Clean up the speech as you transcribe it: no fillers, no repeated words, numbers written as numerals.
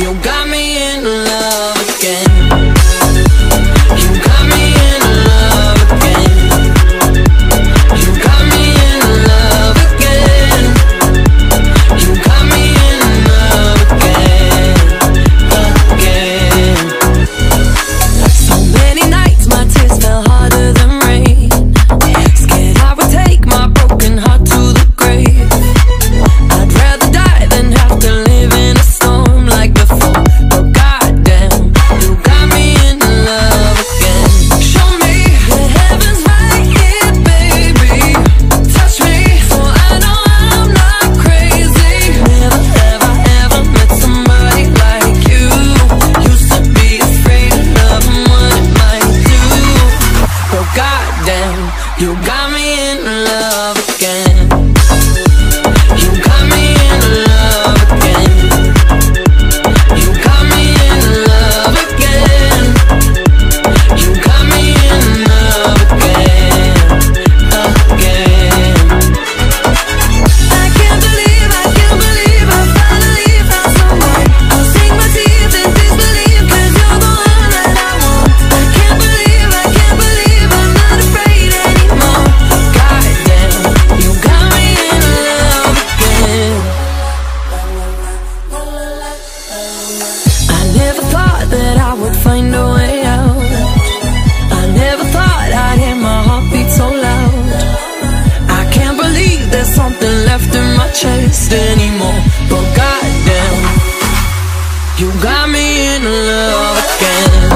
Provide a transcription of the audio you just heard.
You got me in love again. You got me in love again. You got me in love again. You got me in love again, again. So many nights my tears fell harder than rain. Scared I would take my broken heart to the grave. I'd rather die than have to live in a storm like before. But goddamn, you got me in love again. Show me the heavens right here, baby. Touch me, for I know I'm not crazy. Never ever ever met somebody like you. Used to be afraid of love and what it might do. But goddamn, you got me in love again. You got me in love again. You got me in love again. You got me in love again, again. I can't believe I finally found someone. I'll sink my teeth in disbelief, 'cause you're the one that I want. I can't believe I'm not afraid anymore. Goddamn, you got me in love again. I never thought that I would find a way out. I never thought I'd hear my heartbeat so loud. I can't believe there's something left in my chest anymore. But goddamn, you got me in love again.